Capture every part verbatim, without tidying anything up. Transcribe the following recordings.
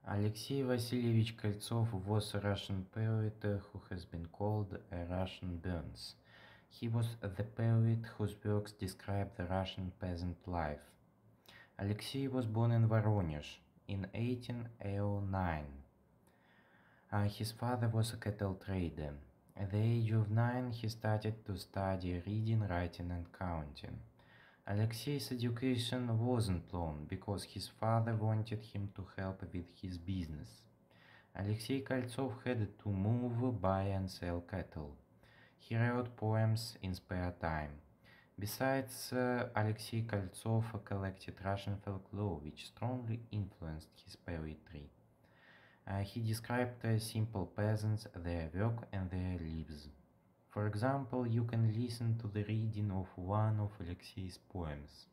Alexey Vasilievich Koltsov was a Russian poet who has been called a Russian Burns. He was the poet whose works describe the Russian peasant life. Alexey was born in Voronezh in eighteen oh nine. Uh, his father was a cattle trader. At the age of nine, he started to study reading, writing, and counting. Alexey's education wasn't long because his father wanted him to help with his business. Alexey Koltsov had to move, buy, and sell cattle. He wrote poems in spare time. Besides, uh, Alexey Koltsov collected Russian folklore, which strongly influenced his poetry. Uh, he described uh, simple peasants, their work, and their lives. For example, you can listen to the reading of one of Alexey's poems.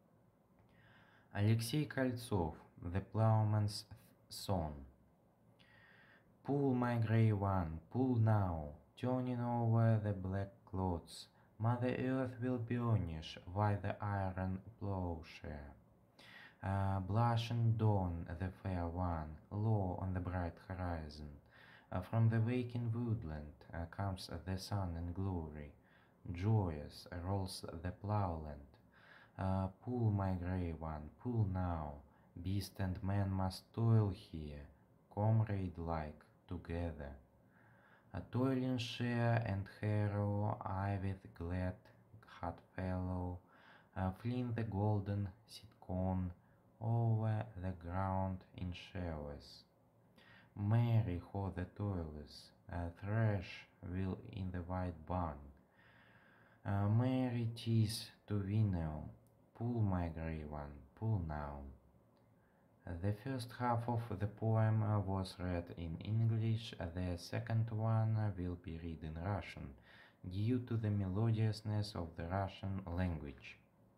Alexey Koltsov, The Plowman's Song. Pull, my grey one, pull now, turning over the black clods. Mother Earth will burnish by the iron plowshare. Uh, blushing dawn, the fair one, low on the bright horizon. Uh, from the waking woodland uh, comes the sun in glory. Joyous rolls the plowland. Uh, pull, my grey one, pull now. Beast and man must toil here, comrade-like, together. A toiling share and harrow, I with glad hot fellow, uh, fling the golden seed corn over the ground in showers. Merry ho the toilers, uh, thresh will in the white barn. Uh, merry 'tis to winnow, pull, my grey one, pull now. The first half of the poem was read in English, the second one will be read in Russian, due to the melodiousness of the Russian language.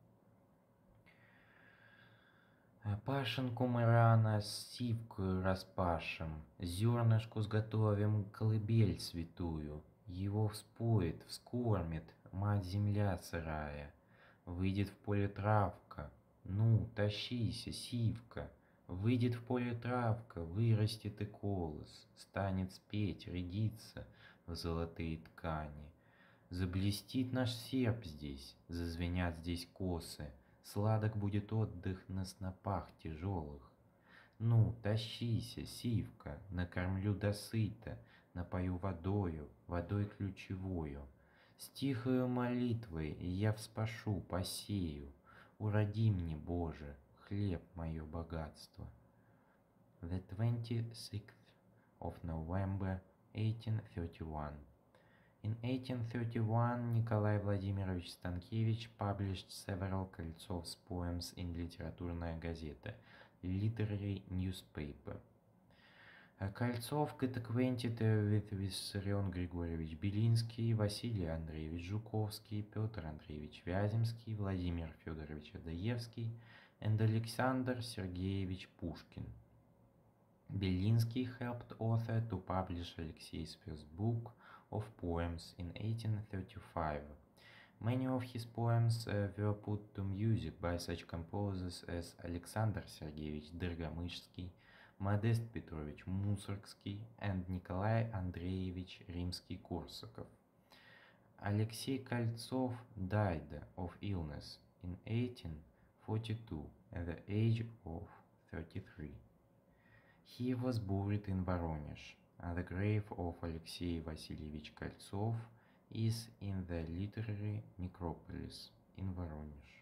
Пашенку мы рано с сивкою распашем, зернышку сготовим колыбель святую, его вспоет, вскормит мать-земля сырая, выйдет в поле травка, ну, тащися, сивка. Выйдет в поле травка, вырастет и колос, станет спеть, рядиться в золотые ткани. Заблестит наш серп здесь, зазвенят здесь косы, сладок будет отдых на снопах тяжелых. Ну, тащися, сивка, накормлю досыта, напою водою, водой ключевою. С тихою молитвой я вспашу, посею, уроди мне, Боже, хлеб мое богатство. The twenty-sixth of November eighteen thirty-one. In eighteen thirty-one, Nikolai Vladimirovich Stankevich published several Koltsov's poems in Literaturная газета, literary newspaper. Koltsov got acquainted with Vissarion Grigorievich Belinsky, Vasily Andreevich Zhukovsky, Petr Andreevich Vyazemsky, Vladimir Fedorovich Dostoevsky, and Alexander Sergeyevich Pushkin. Belinsky helped author to publish Alexey's first book of poems in eighteen thirty-five. Many of his poems uh, were put to music by such composers as Alexander Sergeyevich Dorgomyshsky, Modest Petrovich Mussorgsky, and Nikolai Andreevich Rimsky-Korsakov. Alexey Koltsov died of illness in eighteen forty-two at the age of thirty-three. He was buried in Voronezh. The grave of Alexey Vasilievich Koltsov is in the literary necropolis in Voronezh.